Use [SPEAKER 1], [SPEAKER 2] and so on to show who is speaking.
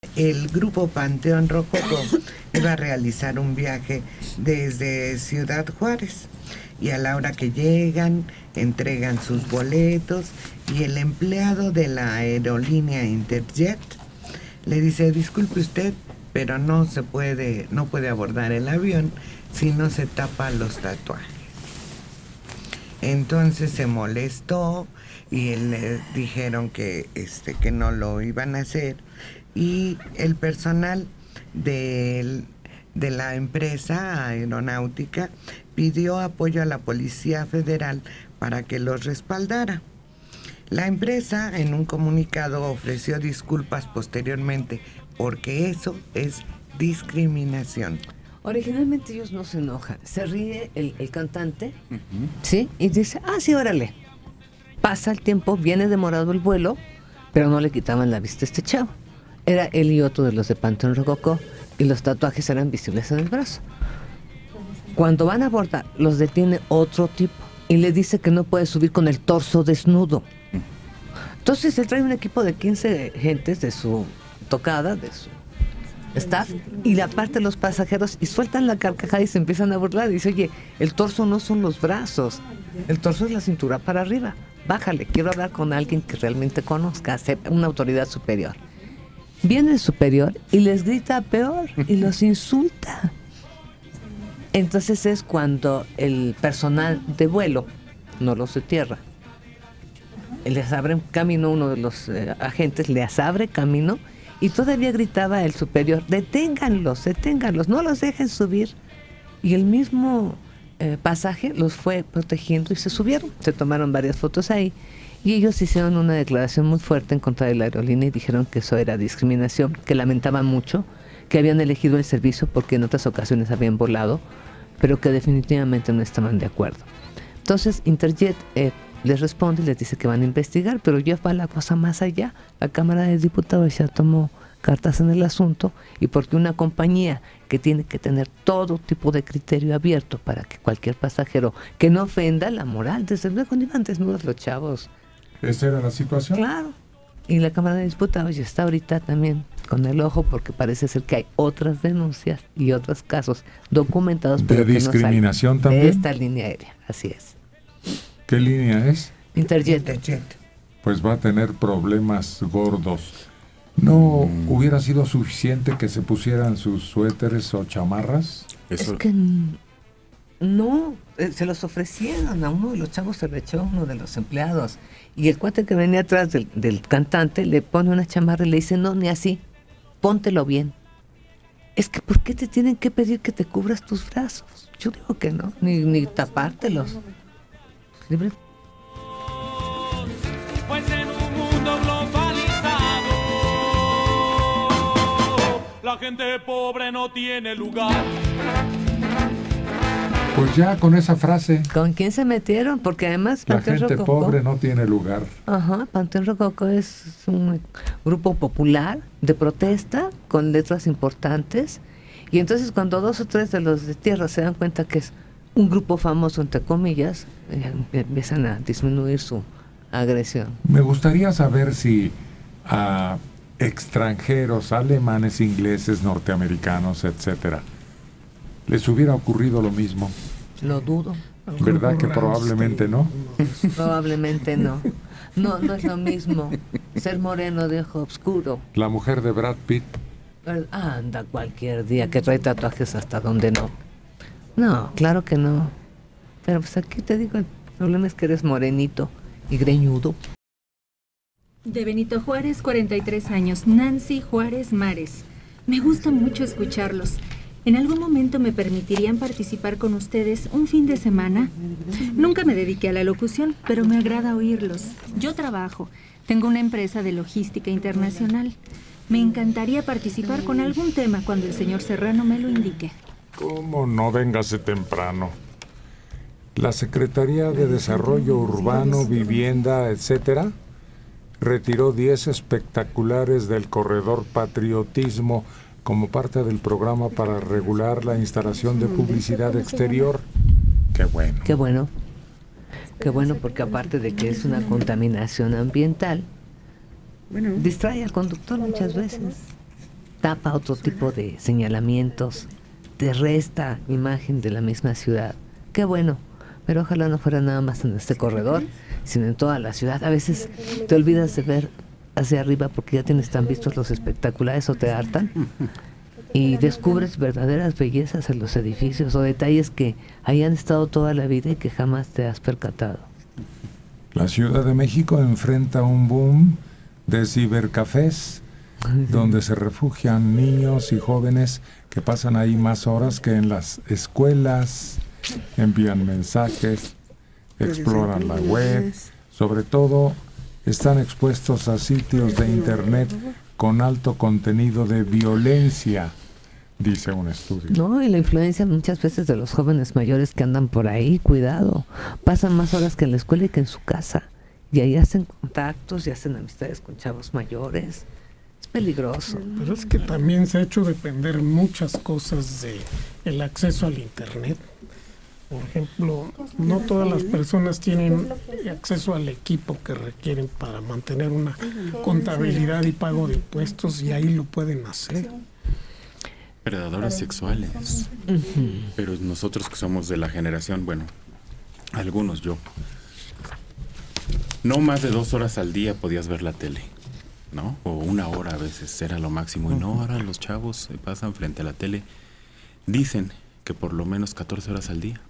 [SPEAKER 1] el grupo Panteón Rococó iba a realizar un viaje desde Ciudad Juárez, y a la hora que llegan entregan sus boletos y el empleado de la aerolínea Interjet le dice: disculpe usted, pero no puede abordar el avión si no se tapa los tatuajes. Entonces se molestó y le dijeron que no lo iban a hacer, y el personal de la empresa aeronáutica pidió apoyo a la Policía Federal para que los respaldara. La empresa en un comunicado ofreció disculpas posteriormente, porque eso es discriminación.
[SPEAKER 2] Originalmente ellos no se enojan, se ríe el cantante, ¿sí? Y dice: ah, sí, órale. Pasa el tiempo, viene demorado el vuelo, pero no le quitaban la vista a este chavo. Era él y otro de los de Panteón Rococó, y los tatuajes eran visibles en el brazo. Cuando van a abordar, los detiene otro tipo y le dice que no puede subir con el torso desnudo. Entonces él trae un equipo de 15 gentes de su tocada, de su staff, y la parte de los pasajeros, y sueltan la carcajada y se empiezan a burlar. Y dice: oye, el torso no son los brazos, el torso es la cintura para arriba. Bájale, quiero hablar con alguien que realmente conozca, una autoridad superior. Viene el superior y les grita peor y los insulta. Entonces es cuando el personal de vuelo, no los de tierra, les abre camino, uno de los agentes les abre camino, y todavía gritaba el superior: deténganlos, deténganlos, no los dejen subir. Y el mismo pasaje los fue protegiendo y se subieron. Se tomaron varias fotos ahí, y ellos hicieron una declaración muy fuerte en contra de la aerolínea y dijeron que eso era discriminación, que lamentaban mucho, que habían elegido el servicio porque en otras ocasiones habían volado, pero que definitivamente no estaban de acuerdo. Entonces Interjet les responde y les dice que van a investigar, pero ya va la cosa más allá. La Cámara de Diputados ya tomó cartas en el asunto, y porque una compañía que tiene que tener todo tipo de criterio abierto para que cualquier pasajero que no ofenda la moral, desde luego no iban desnudos los chavos.
[SPEAKER 3] ¿Esa era la situación?
[SPEAKER 2] Claro. Y la Cámara de Diputados ya está ahorita también con el ojo, porque parece ser que hay otras denuncias y otros casos documentados, pero
[SPEAKER 3] ¿de discriminación también?
[SPEAKER 2] De esta línea aérea, así es.
[SPEAKER 3] ¿Qué línea es?
[SPEAKER 2] Interjet.
[SPEAKER 3] Pues va a tener problemas gordos. ¿No hubiera sido suficiente que se pusieran sus suéteres o chamarras?
[SPEAKER 2] Eso... Es que no, se los ofrecieron. A uno de los chavos se le echó, uno de los empleados, y el cuate que venía atrás del cantante le pone una chamarra y le dice: no, ni así, póntelo bien. Es que ¿por qué te tienen que pedir que te cubras tus brazos? Yo digo que no, ni tapártelos. Libre.
[SPEAKER 4] Pues en un mundo globalizado, la gente pobre no tiene lugar.
[SPEAKER 3] Pues ya con esa frase.
[SPEAKER 2] ¿Con quién se metieron? Porque además
[SPEAKER 3] la gente pobre no tiene lugar.
[SPEAKER 2] Ajá, Panteón Rococó es un grupo popular de protesta con letras importantes, y entonces cuando 2 o 3 de los de tierra se dan cuenta que es un grupo famoso, entre comillas, empiezan a disminuir su agresión.
[SPEAKER 3] Me gustaría saber si a extranjeros, alemanes, ingleses, norteamericanos, etcétera, les hubiera ocurrido lo mismo.
[SPEAKER 2] Lo dudo.
[SPEAKER 3] ¿Verdad que probablemente no?
[SPEAKER 2] Probablemente no. No es lo mismo ser moreno de ojo oscuro.
[SPEAKER 3] La mujer de Brad Pitt.
[SPEAKER 2] Anda cualquier día que trae tatuajes hasta donde no. No, claro que no. Pero pues aquí te digo, el problema es que eres morenito y greñudo.
[SPEAKER 5] De Benito Juárez, 43 años, Nancy Juárez Mares. Me gusta mucho escucharlos. ¿En algún momento me permitirían participar con ustedes un fin de semana? Nunca me dediqué a la locución, pero me agrada oírlos. Yo trabajo. Tengo una empresa de logística internacional. Me encantaría participar con algún tema cuando el señor Serrano me lo indique.
[SPEAKER 3] ¿Cómo no? Véngase temprano. La Secretaría de Desarrollo Urbano, Vivienda, etcétera, retiró 10 espectaculares del corredor Patriotismo como parte del programa para regular la instalación de publicidad exterior. Qué bueno.
[SPEAKER 2] Qué bueno. Qué bueno, porque aparte de que es una contaminación ambiental, distrae al conductor muchas veces. tapa otro tipo de señalamientos, te resta imagen de la misma ciudad. Qué bueno, pero ojalá no fuera nada más en este corredor, sino en toda la ciudad. A veces te olvidas de ver hacia arriba porque ya tienes tan vistos los espectaculares o te hartan y descubres verdaderas bellezas en los edificios o detalles que hayan estado toda la vida y que jamás te has percatado.
[SPEAKER 3] La Ciudad de México enfrenta un boom de cibercafés donde se refugian niños y jóvenes que pasan ahí más horas que en las escuelas, envían mensajes, exploran la web, sobre todo están expuestos a sitios de internet con alto contenido de violencia, dice un estudio.
[SPEAKER 2] No, y la influencia muchas veces de los jóvenes mayores que andan por ahí, cuidado, pasan más horas que en la escuela y que en su casa, y ahí hacen contactos y hacen amistades con chavos mayores. Es peligroso.
[SPEAKER 6] Pero es que también se ha hecho depender muchas cosas de el acceso al internet. Por ejemplo, no todas las personas tienen acceso al equipo que requieren para mantener una contabilidad y pago de impuestos, y ahí lo pueden hacer.
[SPEAKER 7] Predadores sexuales. Pero nosotros que somos de la generación, bueno, algunos, yo, no más de 2 horas al día podías ver la tele, ¿no? O 1 hora a veces era lo máximo. Y no, ahora los chavos se pasan frente a la tele. Dicen que por lo menos 14 horas al día.